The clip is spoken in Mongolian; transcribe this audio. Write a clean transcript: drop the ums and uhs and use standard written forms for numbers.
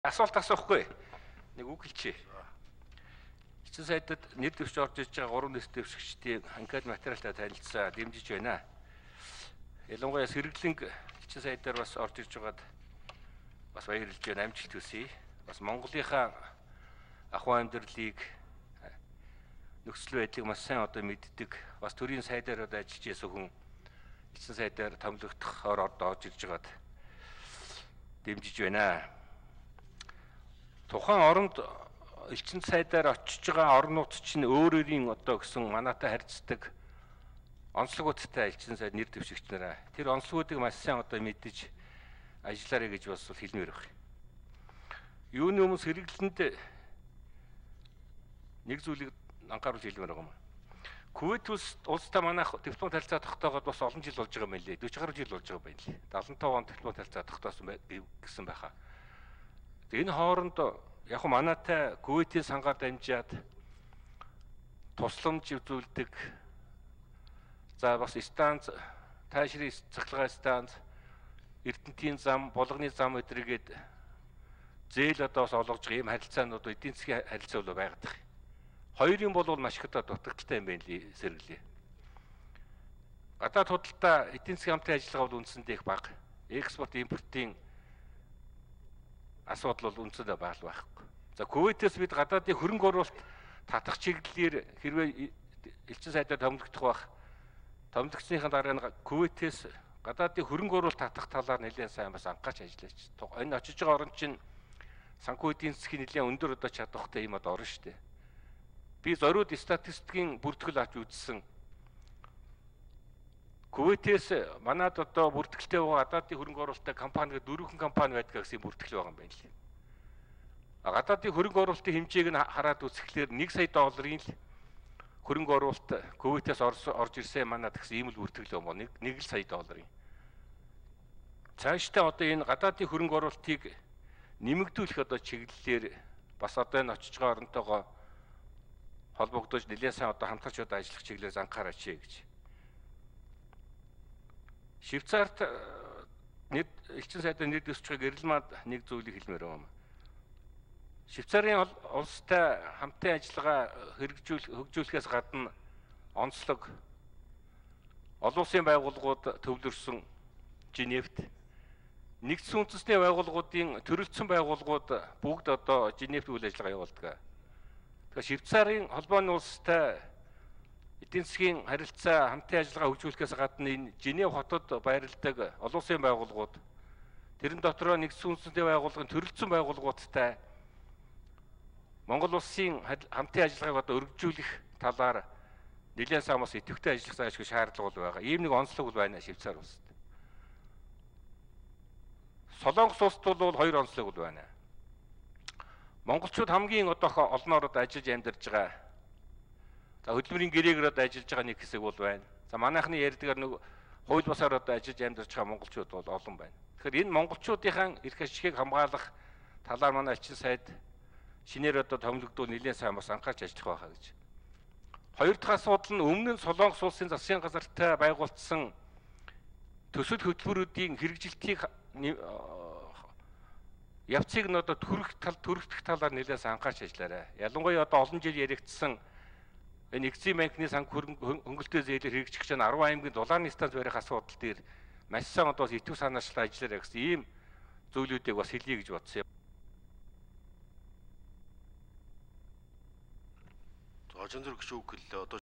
Асуулт асуухгүй. Нэг үг хэлчихье. Эцэг сайдад нэр дэвшиж орж иж байгаа 3 нэр дэвшигчдийн анкет материалтай танилцсан дэмжиж байна. Ялангуяа сэргэлэнг эцэг сайдаар бас орж иж байгаад бас баярлж байна, амжилт хүсье. Бас Монголынхаа ахуй амьдралыг нөхцөл байдлыг маш сайн одоо мэддэг. Бас төрийн сайдаар одоо ажиллаж байсан хүн эцэг сайдаар томилогдохоор орж ирж байгаад дэмжиж байна. Тухайн оронд элчин сайдаар очиж байгаа орнууд чинь өөрөөрийн одоо гэсэн манайтай харьцдаг онцлогуудтай элчин сайд нэр дэвшигч нараа. Тэр онцлогуудыг маш сайн одоо мэдэж ажиллаарай гэж бас хэлмээр байна. Юуны өмнө сэргэлэнд нэг зүйлийг анхааруулж хэлмээр байгаа юм. Кувейт улстай манайх диплом харилцаа тогтоогоод бас олон жил болж байгаа юм лээ. 40 гаруй жил болж байгаа юм лээ. 75 онд диплом харилцаа тогтоосон гэсэн байхаа. Энэ хооронд яг манайтай Кувейтийн сангаар дамжаад тусламж үзүүлдэг. За бас станц, таашрын цахилгаан станц, Эрдэнэтийн зам, Булганы зам өдргээд зээл одоо бас олгож байгаа юм харилцаанууд эдийн засгийн харилцаа бол байгаад байна. Хоёрын бол маш их одоо дутагдaltaй юм байна лээ сэргэлээ. Гадаад худалдаа эдийн засгийн хамтын ажиллагаа бол үндсэндээ их бага. Экспорт, импортын асуудал бол үндсэндээ бага байхгүй. За Кувейтээс бид гадаадын хөрөнгө оруулалт татах чиглэлээр хэрвээ элчин сайдаар томилогдох байх. Томилогдсныхаа дараа нь Кувейтээс гадаадын хөрөнгө оруулалт татах талаар нэлээд сайн бас анхаарч ажиллаж. Энэ очиж байгаа орн чинь санхүү эдийн засгийн нэлээд өндөр одоо чадвартай юм одоо орно шүү дээ. Би зориуд статистикийн бүртгэл авч үзсэн. Кувейтээс манад одоо бүртгэлтэй байгаа гадаадын хөрөнгө оруулалттай компани дөрвөн компани байдаг гэсэн бүртгэл байгаа юм байна лээ. Гадаадын хөрөнгө оруулалтын хэмжээг нь хараад үзэхлээр 1 сая долларын л хөрөнгө оруулалт Кувейтээс орж ирсэн манад гэсэн ийм л бүртгэл юм байна. 1 сая долларын. Цаашдаа одоо энэ гадаадын хөрөнгө оруулалтыг нэмэгдүүлэх одоо чиглэлээр бас одоо энэ очиж байгаа оронтойгоо холбогдож нэлээд сайн одоо хамтарч одоо ажиллах чиглэлээр анхаараач гэж. Швейцарт элчин сайдаар нэр дэвших гэрэлмад нэг зүйлийг хэлмээр байна. Швейцарын улстай хамтын ажиллагаа хөгжүүлэхээс гадна онцлог олон улсын байгууллагууд төвлөрсөн Женевт нэгдсэн үндэсний байгууллагуудын төрөлцсөн байгууллагууд бүгд одоо Женевт үйл ажиллагаа явуулдаг. Тэгэхээр Швейцарын холбооны улстай эдийн засгийн харилцаа хамтын ажиллагаа хөгжүүлэхээс гадна энэ Женев хотод байрладаг олон улсын байгууллагууд тэрэн дотроо нэгдсэн үндэсний байгууллагын төрөлцсөн байгууллагуудтай Монгол улсын хамтын ажиллагааг одоо өргөжүүлэх талаар нэлээд сайн бас идэвхтэй ажиллах заашгүй шаардлага бол байгаа. Ийм нэг онцлог бол байна Швейцар улсад. Солонгос улсад бол 2 онцлог бол байна. Монголчууд хамгийн одоо олон орнод ажиллаж амьдарч байгаа. За хөдөлмөрийн гэрээгээр одоо ажиллаж байгаа нэг хэсэг бол байна. За манайхны ярьдгаар нэг хууль бусаар одоо ажиллаж амьдарч байгаа монголчууд бол олон байна. Тэгэхээр энэ монголчуудын эрх ашигыг хамгаалах талаар манай элчин сайд шинээр одоо томилогдвол нэлээд сайн бас анхаарч ажиллах байхаа гэж. Хоёр дахь асуудал нь өмнө нь Солонгос улсын засгийн газартай байгуулсан төсөл хөтөлбөрүүдийн хэрэгжилтийг явцыг нь одоо төрөгдөх талаар нэлээд анхаарч ажиллаарай. Ялангуяа одоо олон жил яригдсан энэ Экзим банкны хөнгөлөлтөө зээлээр хэрэгжих чинь 10 аймгийн дулааны станц барих асуудал дээр маш сайн одоо идэв санаачлаа ажиллаарай гэсэн ийм зүйлүүдийг бас хэлье гэж бодсон юм. Ажин зэрэг шүү гэл одоо